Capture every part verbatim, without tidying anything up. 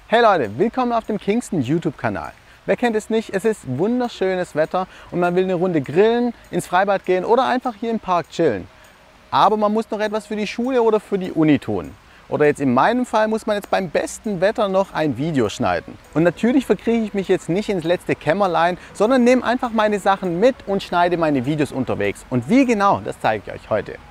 Hey Leute, willkommen auf dem Kingston YouTube-Kanal. Wer kennt es nicht? Es ist wunderschönes Wetter und man will eine Runde grillen, ins Freibad gehen oder einfach hier im Park chillen. Aber man muss noch etwas für die Schule oder für die Uni tun. Oder jetzt in meinem Fall muss man jetzt beim besten Wetter noch ein Video schneiden. Und natürlich verkrieche ich mich jetzt nicht ins letzte Kämmerlein, sondern nehme einfach meine Sachen mit und schneide meine Videos unterwegs. Und wie genau, das zeige ich euch heute.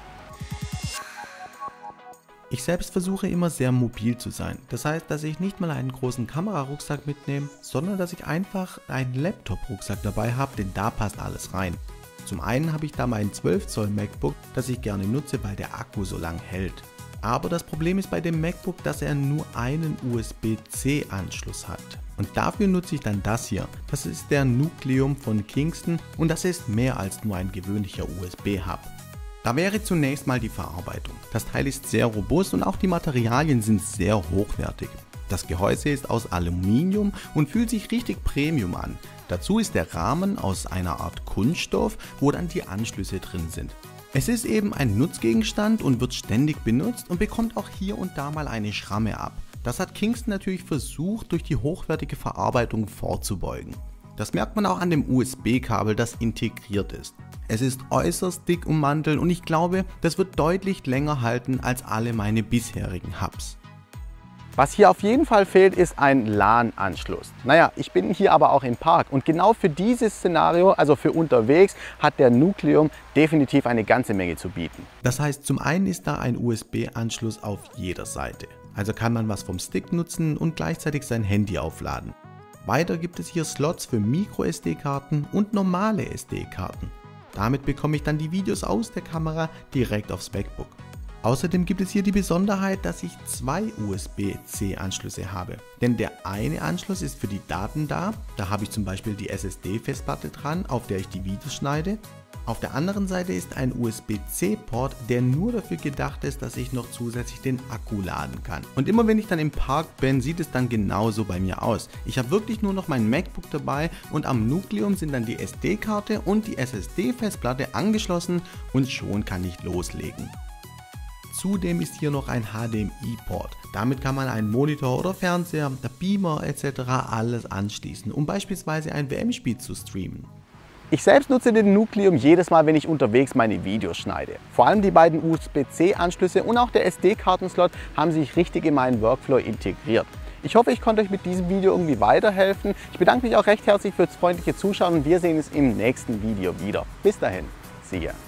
Ich selbst versuche immer sehr mobil zu sein. Das heißt, dass ich nicht mal einen großen Kamerarucksack mitnehme, sondern dass ich einfach einen Laptop-Rucksack dabei habe, denn da passt alles rein. Zum einen habe ich da mein zwölf Zoll MacBook, das ich gerne nutze, weil der Akku so lang hält. Aber das Problem ist bei dem MacBook, dass er nur einen U S B C Anschluss hat. Und dafür nutze ich dann das hier. Das ist der Nucleum von Kingston und das ist mehr als nur ein gewöhnlicher U S B-Hub. Da wäre zunächst mal die Verarbeitung. Das Teil ist sehr robust und auch die Materialien sind sehr hochwertig. Das Gehäuse ist aus Aluminium und fühlt sich richtig Premium an. Dazu ist der Rahmen aus einer Art Kunststoff, wo dann die Anschlüsse drin sind. Es ist eben ein Nutzgegenstand und wird ständig benutzt und bekommt auch hier und da mal eine Schramme ab. Das hat Kingston natürlich versucht, durch die hochwertige Verarbeitung vorzubeugen. Das merkt man auch an dem U S B-Kabel, das integriert ist. Es ist äußerst dick ummantelt und ich glaube, das wird deutlich länger halten als alle meine bisherigen Hubs. Was hier auf jeden Fall fehlt, ist ein LAN-Anschluss. Naja, ich bin hier aber auch im Park und genau für dieses Szenario, also für unterwegs, hat der Nucleum definitiv eine ganze Menge zu bieten. Das heißt, zum einen ist da ein U S B-Anschluss auf jeder Seite. Also kann man was vom Stick nutzen und gleichzeitig sein Handy aufladen. Weiter gibt es hier Slots für Micro S D-Karten und normale S D-Karten. Damit bekomme ich dann die Videos aus der Kamera direkt aufs MacBook. Außerdem gibt es hier die Besonderheit, dass ich zwei U S B C Anschlüsse habe. Denn der eine Anschluss ist für die Daten da, da habe ich zum Beispiel die S S D-Festplatte dran, auf der ich die Videos schneide. Auf der anderen Seite ist ein U S B C Port, der nur dafür gedacht ist, dass ich noch zusätzlich den Akku laden kann. Und immer wenn ich dann im Park bin, sieht es dann genauso bei mir aus. Ich habe wirklich nur noch mein MacBook dabei und am Nucleum sind dann die S D-Karte und die S S D-Festplatte angeschlossen und schon kann ich loslegen. Zudem ist hier noch ein H D M I-Port. Damit kann man einen Monitor oder Fernseher, der Beamer et cetera alles anschließen, um beispielsweise ein W M-Spiel zu streamen. Ich selbst nutze den Nucleum jedes Mal, wenn ich unterwegs meine Videos schneide. Vor allem die beiden U S B C Anschlüsse und auch der S D-Kartenslot haben sich richtig in meinen Workflow integriert. Ich hoffe, ich konnte euch mit diesem Video irgendwie weiterhelfen. Ich bedanke mich auch recht herzlich fürs freundliche Zuschauen und wir sehen uns im nächsten Video wieder. Bis dahin, see ya.